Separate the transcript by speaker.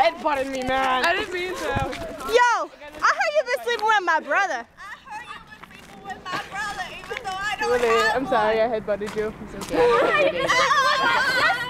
Speaker 1: headbutted me, man.
Speaker 2: I didn't mean to.
Speaker 3: Yo, I heard you've been sleeping with my brother.
Speaker 4: I heard you been sleeping with my brother, even though I don't
Speaker 1: Really,
Speaker 4: have
Speaker 1: I'm sorry I headbutted you. It's okay.